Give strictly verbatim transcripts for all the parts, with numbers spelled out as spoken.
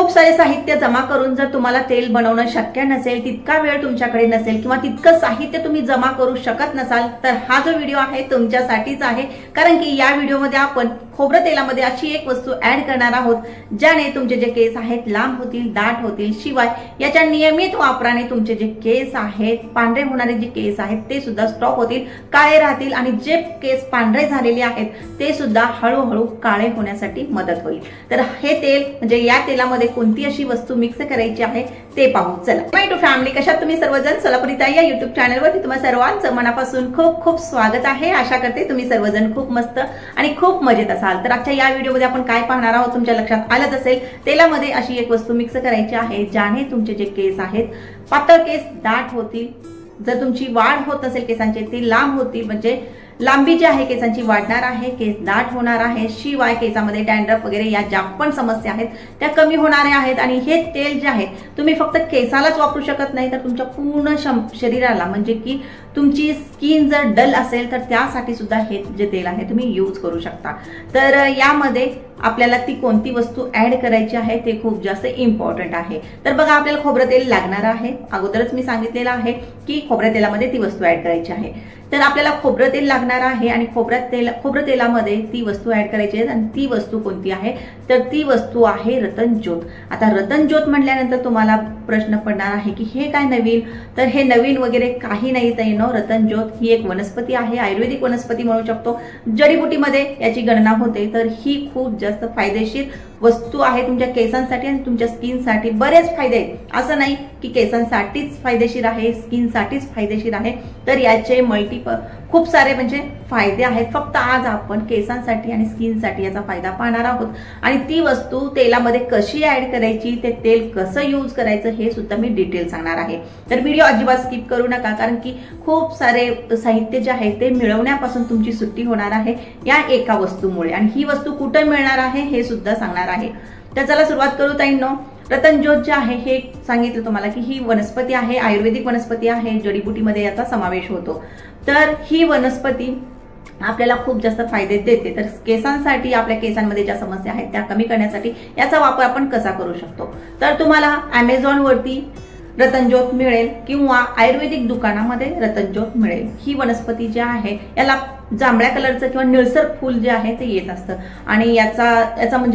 खूप सारे साहित्य जमा करून जर तुम्हाला तेल बनवणं शक्य नसेल, तितका वेळ तुमच्याकडे नसेल किंवा तितकं साहित्य तुम्ही जमा करू शकत नसाल, तर हा जो व्हिडिओ आहे तुमच्यासाठीच आहे। कारण की या व्हिडिओमध्ये आपण खोबरं तेलामध्ये अशी एक वस्तू ऍड करणार आहोत ज्याने तुमचे जे केस आहेत लांब होतील, दाट होतील, शिवाय याच्या नियमित वापराने तुमचे जे केस आहेत, पांढरे होणारे जे केस आहेत ते सुद्धा स्टॉप होतील, काळे राहतील आणि जे केस पांढरे झालेले आहेत ते सुद्धा हळूहळू काळे होण्यासाठी मदत होईल। तर हे तेल म्हणजे या तेलामध्ये कोणती अशी वस्तू मिक्स करायची आहे ते पाहू। चला, माय टू फॅमिली, कशात तुम्ही सर्वजण? सोलापुरीताई या युट्यूब चॅनलवरती तुम्हा सर्वांचं मनापासून खूप खूप स्वागत आहे। आशा करते तुम्ही सर्वजण खूप मस्त आणि खूप मजेत असाल। तर आजच्या या व्हिडिओमध्ये आपण काय पाहणार आहोत तुमच्या लक्षात आलंच असेल, तेलामध्ये अशी एक वस्तू मिक्स करायची आहे ज्याने तुमचे जे केस आहेत, पातळ केस दाट होतील, जर तुमची वाढ होत असेल केसांची ती लांब होतील, म्हणजे लांबी जी आहे केसांची वाढणार आहे, केस दाट होणार आहे, शिवाय केसामध्ये डॅन्ड्रफ वगैरे या ज्या पण समस्या आहेत त्या कमी होणाऱ्या आहेत। आणि हे तेल जे आहे तुम्ही फक्त केसालाच वापरू शकत नाही, तर तुमच्या पूर्ण शरीराला, म्हणजे की तुमची स्किन जर डल असेल तर त्यासाठी सुद्धा हे जे तेल आहे तुम्ही यूज करू शकता। तर यामध्ये आपल्याला ती कोणती वस्तू ऍड करायची आहे ते खूप जास्त इम्पॉर्टंट आहे। तर बघा, आपल्याला खोबरं तेल लागणार आहे, अगोदरच मी सांगितलेलं आहे की खोबऱ्या तेलामध्ये ती वस्तू ऍड करायची आहे। तर आपल्याला खोबरं तेल लागणार आहे आणि खोबऱ्यात तेल खोबरं तेलामध्ये ती वस्तू ऍड करायची आहे आणि ती वस्तू कोणती आहे तर ती वस्तू आहे रतन ज्योत। आता रतन ज्योत म्हटल्यानंतर तुम्हाला प्रश्न पडणार आहे की हे काय नवीन? तर हे नवीन वगैरे काही नाही ताई नो। रतन ज्योत ही एक वनस्पती आहे, आयुर्वेदिक वनस्पती म्हणू शकतो, जडीबुटीमध्ये याची गणना होते। तर ही खूप जास्त फायदेशीर वस्तू आहे तुमच्या केसांसाठी आणि तुमच्या स्किनसाठी। बरेच फायदे आहेत, असं नाही की केसांसाठीच फायदेशीर आहे, स्किनसाठीच फायदेशीर आहे, तर याचे मल्टी खूप सारे म्हणजे फायदे आहेत। फक्त आज आपण केसांसाठी आणि स्किनसाठी याचा फायदा पाहणार आहोत आणि ती वस्तू तेलामध्ये कशी ऍड करायची, ते तेल कसं यूज करायचं हे सुद्धा मी डिटेल सांगणार आहे। तर व्हिडिओ अजिबात स्किप करू नका, कारण की खूप सारे साहित्य जे आहे ते मिळवण्यापासून तुमची सुट्टी होणार आहे या एका वस्तूमुळे, आणि ही वस्तू कुठे मिळणार आहे हे सुद्धा सांगणार आहे। तर चला सुरुवात करू ताईंनो। रतन ज्योत जे आहे हे सांगितलं तुम्हाला की ही वनस्पती आहे, आयुर्वेदिक वनस्पती आहे, जडीबुटीमध्ये याचा समावेश होतो। तर ही वनस्पती आपल्याला खूप जास्त फायदे देते। तर केसांसाठी, आपल्या केसांमध्ये ज्या समस्या आहेत त्या कमी करण्यासाठी याचा वापर आपण कसा करू शकतो? तर तुम्हाला अमेझॉन वरती रतन ज्योत मिळेल किंवा आयुर्वेदिक दुकानामध्ये रतन ज्योत मिळेल। ही वनस्पती जी आहे याला जांभळ्या कलरचं किंवा निळसर फूल जे आहे ते येत असतं आणि याचा याचा म्हणजे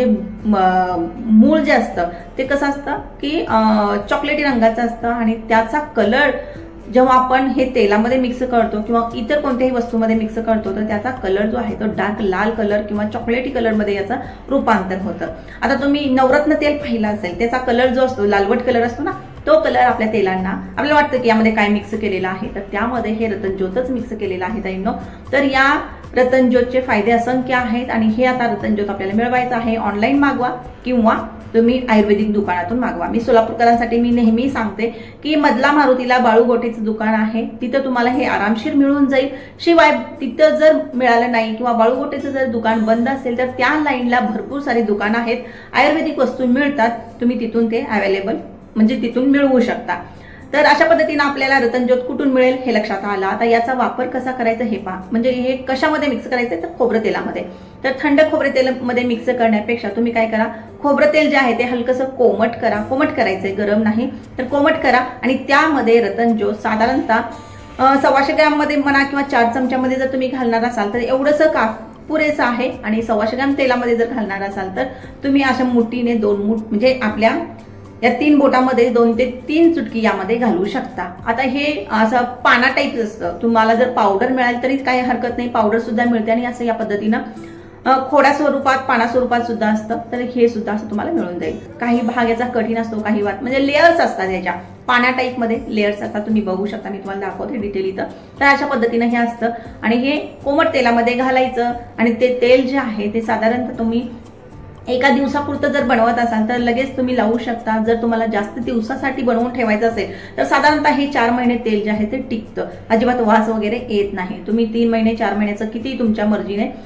मूळ जे असतं ते कसं असतं की चॉकलेटी रंगाचं असतं आणि त्याचा कलर जेव्हा आपण हे तेलामध्ये मिक्स करतो किंवा इतर कोणत्याही वस्तूमध्ये मिक्स करतो तर त्याचा कलर जो आहे तो डार्क लाल कलर किंवा चॉकलेटी कलर मध्ये याचं रूपांतर होतं। आता तुम्ही नवरत्न तेल पाहिलं असेल, त्याचा कलर जो असतो लालवट कलर असतो ना, तो कलर आपल्या तेलांना आपल्याला वाटतं की यामध्ये काय मिक्स केलेलं आहे, तर त्यामध्ये हे रतन ज्योतच मिक्स केलेलं आहे ताईंनो। तर या रतन ज्योतचे फायदे असंख्य आहेत आणि हे आता रतन ज्योत आपल्याला मिळवायचं आहे। ऑनलाईन मागवा किंवा तुम्ही आयुर्वेदिक दुकानातून मागवा। मी सोलापूरकरांसाठी मी नेहमी सांगते की मधला मारुतीला बाळू गोटेचं दुकान आहे, तिथं तुम्हाला हे आरामशीर मिळून जाईल। शिवाय तिथं जर मिळालं नाही किंवा बाळू गोटेचं जर दुकान बंद असेल तर त्या लाईनला भरपूर सारी दुकानं आहेत, आयुर्वेदिक वस्तू मिळतात, तुम्ही तिथून ते अवेलेबल म्हणजे तिथून मिळवू शकता। तर अशा पद्धतीने आपल्याला रतन ज्योत कुठून मिळेल हे लक्षात आलं। आता याचा वापर कसा करायचा हे पहा, म्हणजे हे कशामध्ये मिक्स करायचं तर खोबरं तेलामध्ये। तर थंड खोबरे तेलामध्ये मिक्स करण्यापेक्षा तुम्ही काय करा, खोबरं तेल जे आहे ते हलकसं कोमट करा, कोमट करायचंय, गरम नाही, तर कोमट करा आणि त्यामध्ये रतन ज्योत साधारणतः सव्वाशे ग्रॅम मध्ये म्हणा किंवा चार चमच्यामध्ये जर तुम्ही घालणार असाल तर एवढंसं का पुरेसं आहे। आणि सव्वाशे ग्रॅम तेलामध्ये जर घालणार असाल तर तुम्ही अशा मुठीने दोन मुठ म्हणजे आपल्या या तीन बोटामध्ये दोन ते तीन चुटकी यामध्ये घालू शकता। आता हे असं पाना टाईप असतं, तुम्हाला जर पावडर मिळाली तरी काही हरकत नाही, पावडर सुद्धा मिळते आणि असं या पद्धतीनं खोड्या स्वरूपात, पाना स्वरूपात सुद्धा असतं, तर हे सुद्धा असं तुम्हाला मिळून जाईल। काही भाग याचा कठीण असतो, काही वाट म्हणजे लेयर्स असतात, याच्या पाना टाईप मध्ये लेयर्स असतात, तुम्ही बघू शकता, मी तुम्हाला दाखवते डिटेल इथं। तर अशा पद्धतीनं हे असतं आणि हे कोमट तेलामध्ये घालायचं आणि ते तेल जे आहे ते साधारणतः तुम्ही एका दिवसापुरतं जर बनवत असाल तर लगेच तुम्ही लावू शकता। जर तुम्हाला जास्त दिवसासाठी बनवून ठेवायचं असेल तर साधारणतः हे चार महिने तेल जे आहे ते टिकतं, अजिबात वास वगैरे येत नाही। तुम्ही तीन महिने चार महिन्याचं किती तुमच्या मर्जीने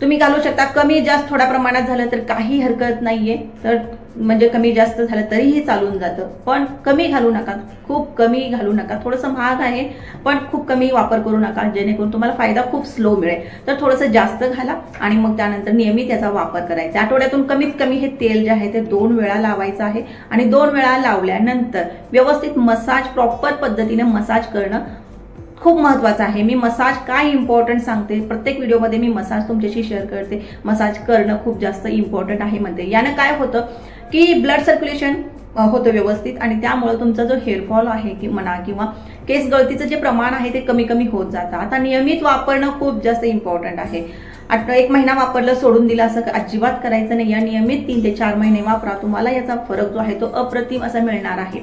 तुम्ही घालू शकता. कमी जास्त थोड्या प्रमाणात झालं तर काही हरकत नाहीये, तर म्हणजे कमी जास्त झालं तरीही चालून जातं, पण कमी घालू नका, खूप कमी घालू नका. थोडंसं महाग आहे पण खूप कमी वापर करू नका, जेणेकरून तुम्हाला फायदा खूप स्लो मिळेल. तर थोडंसं जास्त घाला आणि मग त्यानंतर नियमित याचा वापर करायचा. आठवड्यातून कमीत कमी हे तेल जे आहे ते दोन वेळा लावायचं आहे आणि दोन वेळा लावल्यानंतर व्यवस्थित मसाज, प्रॉपर पद्धतीने मसाज करणं खूप महत्वाचं आहे. मी मसाज काय इम्पॉर्टंट सांगते, प्रत्येक व्हिडिओमध्ये मी मसाज तुमच्याशी शेअर करते. मसाज करणं खूप जास्त इम्पॉर्टंट आहे म्हणते. यानं काय होतं की ब्लड सर्क्युलेशन होतं व्यवस्थित आणि त्यामुळे तुमचा जो हेअरफॉल आहे की म्हणा किंवा केस गळतीचं जे प्रमाण आहे ते कमी कमी होत जातं. आता नियमित वापरणं खूप जास्त इम्पॉर्टंट आहे. आता एक महिना वापरलं सोडून दिलं असं अजिबात करायचं नाही. या नियमित तीन ते चार महिने वापरा, तुम्हाला याचा फरक जो आहे तो अप्रतिम असा मिळणार आहे.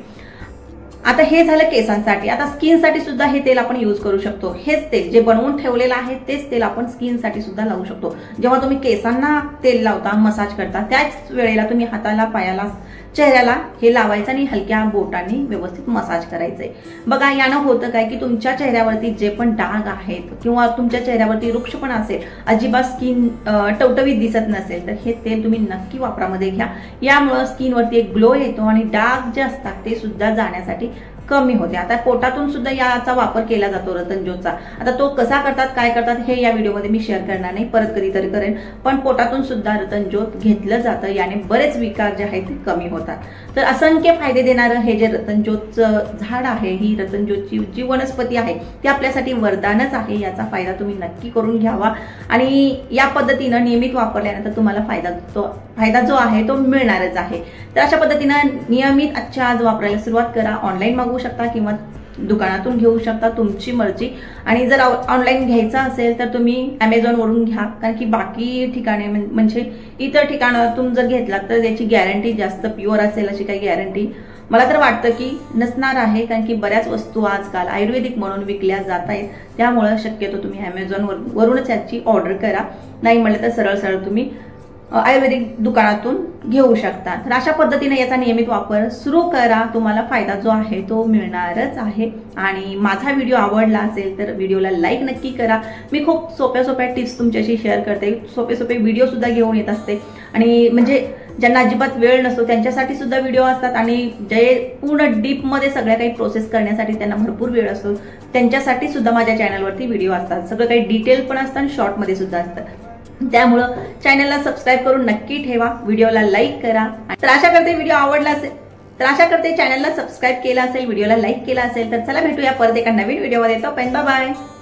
आता हे झालं केसांसाठी. आता स्किनसाठी सुद्धा हे तेल आपण यूज करू शकतो. हेच तेल जे बनवून ठेवलेलं आहे तेच तेल आपण स्किनसाठी सुद्धा लावू शकतो. जेव्हा तुम्ही केसांना तेल लावता, मसाज करता, त्याच वेळेला तुम्ही हाताला, पायाला, चेहऱ्याला हे लावायचं आणि हलक्या बोटांनी व्यवस्थित मसाज करायचंय. बघा यानं होतं काय की तुमच्या चेहऱ्यावरती जे पण डाग आहेत किंवा तुमच्या चेहऱ्यावरती रुक्षपणा असेल, अजिबात स्किन टवटवीत दिसत नसेल, तर हे तेल तुम्ही नक्की वापरामध्ये घ्या. यामुळे स्किनवरती एक ग्लो येतो आणि डाग जे असतात ते सुद्धा जाण्यासाठी कमी होते. आता पोटातून सुद्धा याचा वापर केला जातो रतनजोतचा. आता तो कसा करतात, काय करतात हे या व्हिडिओमध्ये मी शेअर करणार नाही, परत कधीतरी करेन. पण पोटातून सुद्धा रतनजोत घेतलं जातं. याने बरेच विकार जे आहेत ते कमी होतात. तर असंख्य फायदे देणारं हे जे रतनजोतचं झाड आहे, ही रतनजोतची जी वनस्पती आहे ती आपल्यासाठी वरदानच आहे. याचा फायदा तुम्ही नक्की करून घ्यावा आणि या पद्धतीनं नियमित वापरल्यानंतर तुम्हाला फायदा तो फायदा जो आहे तो मिळणारच आहे. तर अशा पद्धतीनं नियमित आजच्या आज वापरायला सुरुवात करा. ऑनलाईन मागवू शकता किंवा दुकानातून घेऊ शकता, तुमची मर्जी. आणि जर ऑनलाईन घ्यायचा असेल तर तुम्ही अमेझॉन वरून घ्या, कारण की बाकी ठिकाणी म्हणजे इतर ठिकाणातून जर घेतला तर त्याची गॅरंटी जास्त प्युअर असेल अशी काही गॅरंटी मला तर वाटतं की नसणार आहे, कारण की बऱ्याच वस्तू आजकाल आयुर्वेदिक म्हणून विकल्या जात आहेत. त्यामुळे शक्यतो तुम्ही अमेझॉन वरूनच याची ऑर्डर करा. नाही म्हटलं तर सरळ सरळ तुम्ही आयुर्वेदिक दुकानातून घेऊ शकता. तर अशा पद्धतीने याचा नियमित वापर सुरू करा, तुम्हाला फायदा जो आहे तो मिळणारच आहे. आणि माझा व्हिडिओ आवडला असेल तर व्हिडिओला लाईक नक्की करा. मी खूप सोप्या सोप्या टिप्स तुमच्याशी शेअर करते, सोपे सोपे व्हिडिओ सुद्धा घेऊन येत असते. आणि म्हणजे ज्यांना अजिबात वेळ नसतो त्यांच्यासाठी सुद्धा व्हिडिओ असतात आणि जे पूर्ण डीप मध्ये सगळ्या काही प्रोसेस करण्यासाठी त्यांना भरपूर वेळ असतो त्यांच्यासाठी सुद्धा माझ्या चॅनलवरती व्हिडिओ असतात. सगळं काही डिटेल पण असतं आणि शॉर्ट मध्ये सुद्धा असतं. त्यामुळं चॅनलला सबस्क्राईब करून नक्की ठेवा, व्हिडिओला लाईक करा. तर आशा करते व्हिडिओ आवडला असेल तर आशा करते चॅनलला सबस्क्राईब केला असेल, व्हिडिओला लाईक केला असेल. तर चला भेटूया परत एका नवीन व्हिडिओमध्ये. तोपर्यंत बाय बाय.